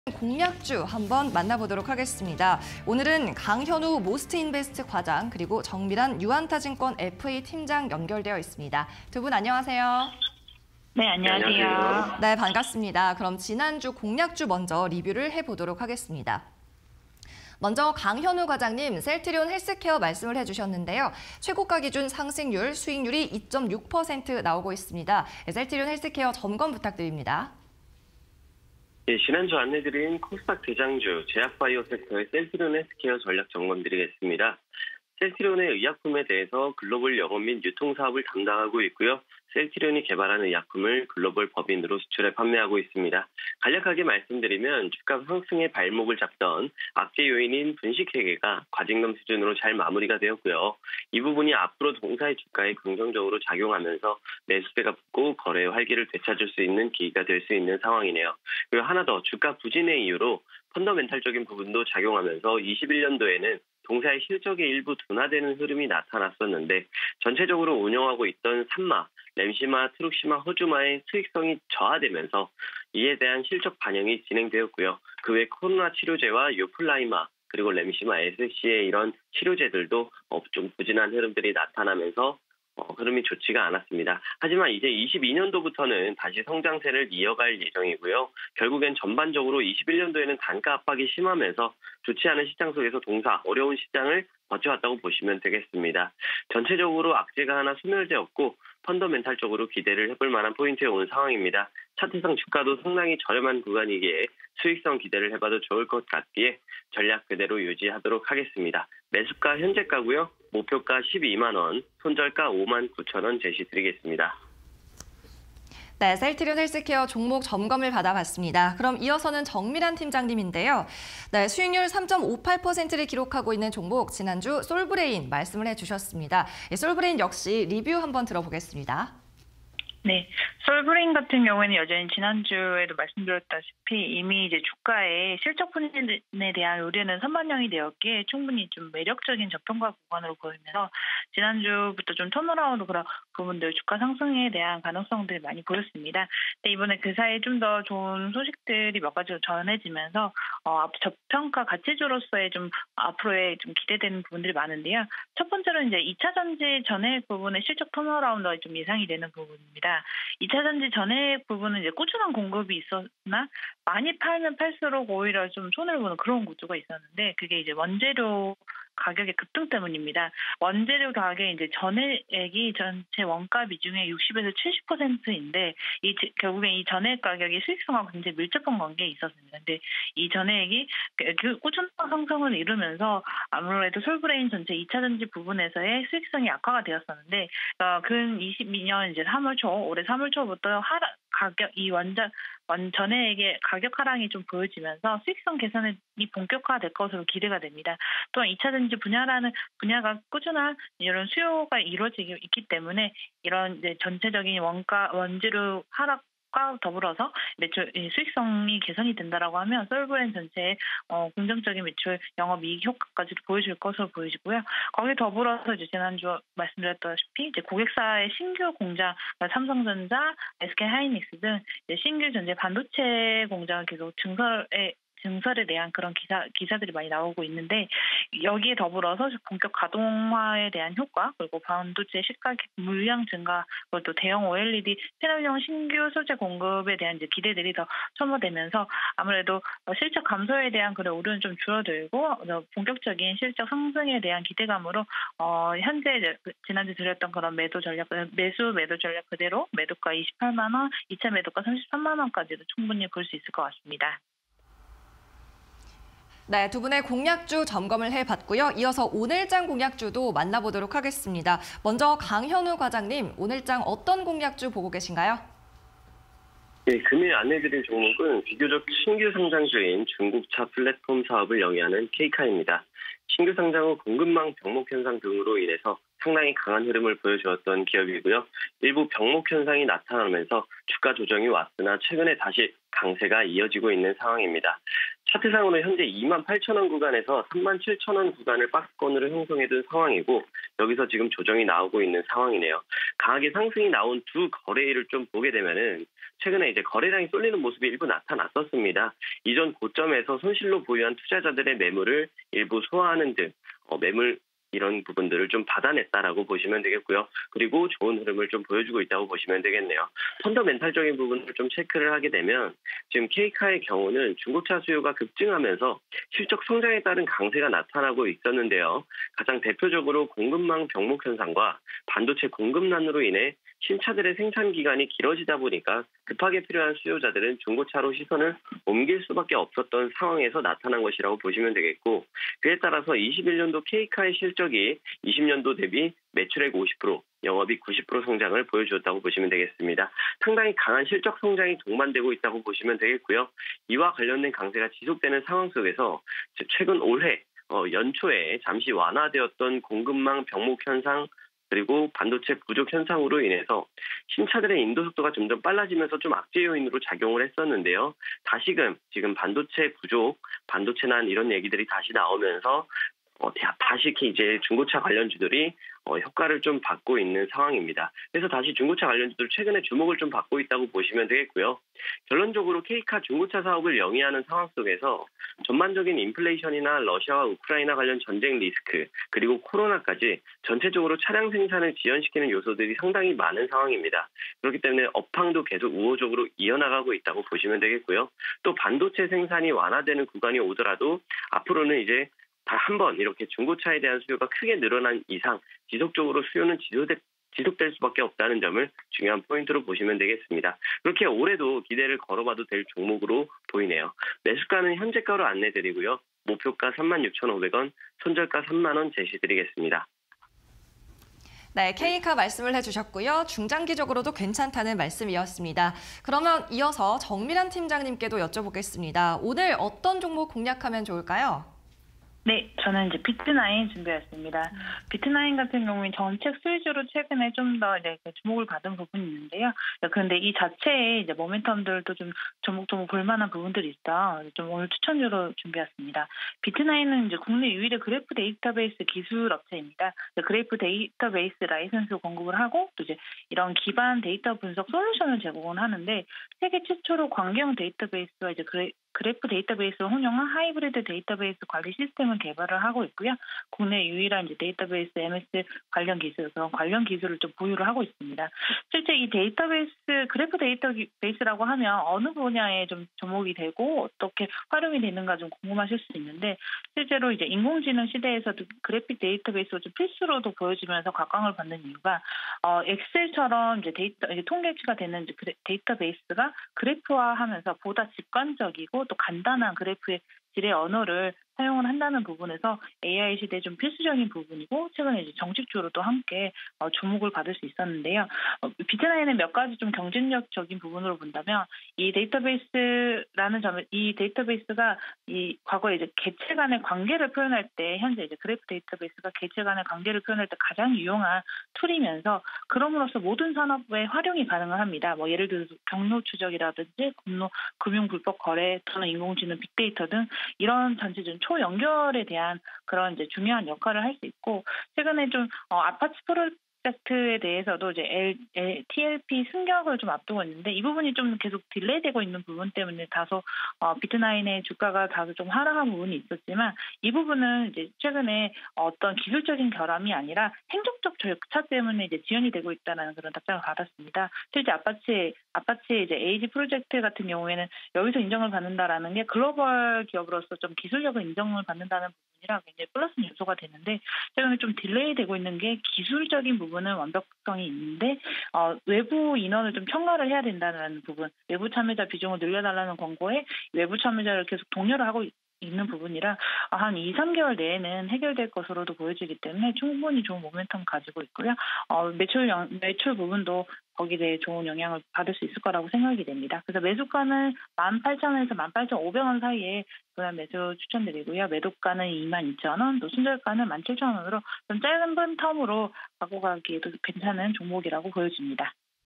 공략주 한번 만나보도록 하겠습니다. 오늘은 강현우 모스트인베스트 과장 그리고 정미란 유안타증권 FA 팀장 연결되어 있습니다. 두 분 안녕하세요. 네, 안녕하세요. 네, 반갑습니다. 그럼 지난주 공략주 먼저 리뷰를 해보도록 하겠습니다. 먼저 강현우 과장님, 셀트리온 헬스케어 말씀을 해주셨는데요. 최고가 기준 상승률, 수익률이 2.6% 나오고 있습니다. 셀트리온 헬스케어 점검 부탁드립니다. 예, 지난주 안내드린 코스닥 대장주 제약바이오 섹터의 셀트리온 헬스케어 전략 점검 드리겠습니다. 셀트리온의 의약품에 대해서 글로벌 영업 및 유통 사업을 담당하고 있고요. 셀트리온이 개발하는 의약품을 글로벌 법인으로 수출해 판매하고 있습니다. 간략하게 말씀드리면 주가 상승의 발목을 잡던 악재 요인인 분식회계가 과징금 수준으로 잘 마무리가 되었고요. 이 부분이 앞으로 동사의 주가에 긍정적으로 작용하면서 매수세가 붙고 거래의 활기를 되찾을 수 있는 계기가 될 수 있는 상황이네요. 그리고 하나 더, 주가 부진의 이유로 펀더멘탈적인 부분도 작용하면서 21년도에는 동사의 실적의 일부 둔화되는 흐름이 나타났었는데 전체적으로 운영하고 있던 산마, 램시마, 트룩시마, 호주마의 수익성이 저하되면서 이에 대한 실적 반영이 진행되었고요. 그 외 코로나 치료제와 유플라이마 그리고 램시마, SC의 이런 치료제들도 좀 부진한 흐름들이 나타나면서 흐름이 좋지가 않았습니다. 하지만 이제 22년도부터는 다시 성장세를 이어갈 예정이고요. 결국엔 전반적으로 21년도에는 단가 압박이 심하면서 좋지 않은 시장 속에서 동사, 어려운 시장을 버텨왔다고 보시면 되겠습니다. 전체적으로 악재가 하나 소멸되었고 펀더멘탈적으로 기대를 해볼 만한 포인트에 온 상황입니다. 차트상 주가도 상당히 저렴한 구간이기에 수익성 기대를 해봐도 좋을 것 같기에 전략 그대로 유지하도록 하겠습니다. 매수가 현재가고요. 목표가 12만 원, 손절가 5만 9천 원 제시드리겠습니다. 네, 셀트리온 헬스케어 종목 점검을 받아봤습니다. 그럼 이어서는 정미란 팀장님인데요. 네, 수익률 3.58%를 기록하고 있는 종목 지난주 솔브레인 말씀을 해주셨습니다. 솔브레인 역시 리뷰 한번 들어보겠습니다. 네, 솔브레인 같은 경우에는 여전히 지난주에도 말씀드렸다시피 이미 이제 주가의 실적 부진에 대한 우려는 선반영이 되었기에 충분히 좀 매력적인 저평가 구간으로 보이면서 지난주부터 좀 턴어라운드 그런 부분들 주가 상승에 대한 가능성들이 많이 보였습니다. 근데 이번에 그 사이에 좀 더 좋은 소식들이 몇 가지로 전해지면서 저평가 가치주로서의 좀 앞으로의 좀 기대되는 부분들이 많은데요. 첫 번째로 이제 2차 전지 전해액 부분의 실적 턴어라운드가 좀 예상이 되는 부분입니다. 2차 전지 전해액 부분은 이제 꾸준한 공급이 있었나 많이 팔면 팔수록 오히려 좀 손해를 보는 그런 구조가 있었는데 그게 이제 원재료 가격의 급등 때문입니다. 원재료 가격의 이제 전해액이 전체 원가 비중의 60에서 70%인데 결국엔 이 전해액 가격이 수익성과 굉장히 밀접한 관계에 있었습니다. 근데 이 전해액이 그 꾸준한 상승을 이루면서 아무래도 솔브레인 전체 2차 전지 부분에서의 수익성이 악화가 되었었는데 근 22년 이제 3월 초 올해 3월 초부터 가격 이 전해액의 가격 하락이 좀 보여지면서 수익성 개선이 본격화될 것으로 기대가 됩니다. 또한 2차 전지 분야가 꾸준한 이런 수요가 이루어지고 있기 때문에 이런 이제 전체적인 원재료 하락과 더불어서 매출 수익성이 개선이 된다라고 하면 솔브레인 전체의 긍정적인 매출 영업이익 효과까지도 보여줄 것으로 보여지고요. 거기에 더불어서 이제 지난주 말씀드렸다시피 이제 고객사의 신규 공장, 삼성전자, SK하이닉스 등 신규 전제 반도체 공장을 계속 증설에 대한 그런 기사들이 많이 나오고 있는데 여기에 더불어서 본격 가동화에 대한 효과 그리고 반도체 시가 물량 증가 그리고 또 대형 OLED 패널용 신규 소재 공급에 대한 이제 기대들이 더 첨언되면서 아무래도 실적 감소에 대한 그런 우려는 좀 줄어들고 본격적인 실적 상승에 대한 기대감으로 현재 지난주 드렸던 그런 매도 전략 그대로 매도가 28만 원, 2차 매도가 33만 원까지도 충분히 볼 수 있을 것 같습니다. 네, 두 분의 공략주 점검을 해봤고요. 이어서 오늘장 공략주도 만나보도록 하겠습니다. 먼저 강현우 과장님, 오늘장 어떤 공략주 보고 계신가요? 네, 금일 안내드린 종목은 비교적 신규 상장주인 중국차 플랫폼 사업을 영위하는 K카입니다. 신규 상장 후 공급망 병목 현상 등으로 인해서 상당히 강한 흐름을 보여주었던 기업이고요. 일부 병목 현상이 나타나면서 주가 조정이 왔으나 최근에 다시 강세가 이어지고 있는 상황입니다. 차트상으로 현재 28,000원 구간에서 37,000원 구간을 박스권으로 형성해둔 상황이고 여기서 지금 조정이 나오고 있는 상황이네요. 강하게 상승이 나온 두 거래일을 좀 보게 되면은 최근에 이제 거래량이 쏠리는 모습이 일부 나타났었습니다. 이전 고점에서 손실로 보유한 투자자들의 매물을 일부 소화하는 등 매물 이런 부분들을 좀 받아냈다라고 보시면 되겠고요. 그리고 좋은 흐름을 좀 보여주고 있다고 보시면 되겠네요. 펀더멘탈적인 부분을 좀 체크를 하게 되면 지금 K카의 경우는 중고차 수요가 급증하면서 실적 성장에 따른 강세가 나타나고 있었는데요. 가장 대표적으로 공급망 병목 현상과 반도체 공급난으로 인해 신차들의 생산 기간이 길어지다 보니까 급하게 필요한 수요자들은 중고차로 시선을 옮길 수밖에 없었던 상황에서 나타난 것이라고 보시면 되겠고, 그에 따라서 21년도 K카의 실적이 20년도 대비 매출액 50%, 영업이익 90% 성장을 보여주었다고 보시면 되겠습니다. 상당히 강한 실적 성장이 동반되고 있다고 보시면 되겠고요. 이와 관련된 강세가 지속되는 상황 속에서 최근 올해 연초에 잠시 완화되었던 공급망 병목 현상 그리고 반도체 부족 현상으로 인해서 신차들의 인도 속도가 점점 빨라지면서 좀 악재 요인으로 작용을 했었는데요. 다시금 지금 반도체 부족, 반도체 난 이런 얘기들이 다시 나오면서 다시 이제 중고차 관련주들이 효과를 좀 받고 있는 상황입니다. 그래서 다시 중고차 관련주들 최근에 주목을 좀 받고 있다고 보시면 되겠고요. 결론적으로 K카 중고차 사업을 영위하는 상황 속에서 전반적인 인플레이션이나 러시아와 우크라이나 관련 전쟁 리스크 그리고 코로나까지 전체적으로 차량 생산을 지연시키는 요소들이 상당히 많은 상황입니다. 그렇기 때문에 업황도 계속 우호적으로 이어나가고 있다고 보시면 되겠고요. 또 반도체 생산이 완화되는 구간이 오더라도 앞으로는 이제 다 한 번 이렇게 중고차에 대한 수요가 크게 늘어난 이상 지속적으로 수요는 지속될 수밖에 없다는 점을 중요한 포인트로 보시면 되겠습니다. 그렇게 올해도 기대를 걸어봐도 될 종목으로 보이네요. 매수가는 현재가로 안내드리고요. 목표가 36,500원, 손절가 3만 원 제시드리겠습니다. 네, K카 말씀을 해주셨고요. 중장기적으로도 괜찮다는 말씀이었습니다. 그러면 이어서 정미란 팀장님께도 여쭤보겠습니다. 오늘 어떤 종목 공략하면 좋을까요? 네, 저는 이제 비트나인 준비했습니다. 비트나인 같은 경우는 정책 수혜주로 최근에 좀 더 이제 주목을 받은 부분이 있는데요. 그런데 이 자체에 이제 모멘텀들도 좀 조목조목 볼만한 부분들이 있어 좀 오늘 추천주로 준비했습니다. 비트나인은 이제 국내 유일의 그래프 데이터베이스 기술 업체입니다. 그래프 데이터베이스 라이선스 공급을 하고 또 이제 이런 기반 데이터 분석 솔루션을 제공을 하는데 세계 최초로 광경 데이터베이스와 이제 그래프 데이터베이스를 혼용한 하이브리드 데이터베이스 관리 시스템을 개발을 하고 있고요. 국내 유일한 이제 데이터베이스 MS 관련 기술을 좀 보유를 하고 있습니다. 실제 이 그래프 데이터베이스라고 하면 어느 분야에 좀 접목이 되고 어떻게 활용이 되는가 좀 궁금하실 수 있는데 실제로 이제 인공지능 시대에서도 그래프 데이터베이스가 좀 필수로도 보여지면서 각광을 받는 이유가 엑셀처럼 이제 통계치가 되는 이제 데이터베이스가 그래프화하면서 보다 직관적이고 또 간단한 그래프의 질의 언어를 사용을 한다는 부분에서 AI 시대에 좀 필수적인 부분이고 최근에 이제 정책주로도 함께 주목을 받을 수 있었는데요. 비트나인은 몇 가지 좀 경쟁력적인 부분으로 본다면 이 데이터베이스가 이 과거에 이제 개체 간의 관계를 표현할 때 현재 이제 그래프 데이터베이스가 개체 간의 관계를 표현할 때 가장 유용한 툴이면서 그럼으로써 모든 산업에 활용이 가능을 합니다. 뭐 예를 들어서 경로 추적이라든지 금융 불법 거래 또는 인공지능 빅데이터 등 이런 전체적인 초연결에 대한 그런 이제 중요한 역할을 할 수 있고 최근에 좀 아파트 프로젝트에 대해서도 이제 TLP 승격을 좀 앞두고 있는데 이 부분이 좀 계속 딜레이되고 있는 부분 때문에 다소 비트나인의 주가가 다소 좀 하락한 부분이 있었지만 이 부분은 이제 최근에 어떤 기술적인 결함이 아니라 행정적 절차 때문에 이제 지연이 되고 있다는 그런 답장을 받았습니다. 실제 아파트의 이제 AG 프로젝트 같은 경우에는 여기서 인정을 받는다라는 게 글로벌 기업으로서 좀 기술력을 인정을 받는다는 부분이라 굉장히 플러스 요소가 되는데 최근에 좀 딜레이되고 있는 게 기술적인 부분은 완벽성이 있는데 외부 인원을 좀 첨가를 해야 된다는 부분, 외부 참여자 비중을 늘려달라는 권고에 외부 참여자를 계속 독려를 하고 있는 부분이라 한 2, 3개월 내에는 해결될 것으로도 보여지기 때문에 충분히 좋은 모멘텀 가지고 있고요. 매출 부분도 거기에 대해 좋은 영향을 받을 수 있을 거라고 생각이 됩니다. 그래서 매수가는 18,000원에서 18,500원 사이에 분할 매수 추천드리고요. 매도가는 22,000원, 또 순절가는 17,000원으로 좀 짧은 텀으로 갖고 가기에도 괜찮은 종목이라고 보여집니다.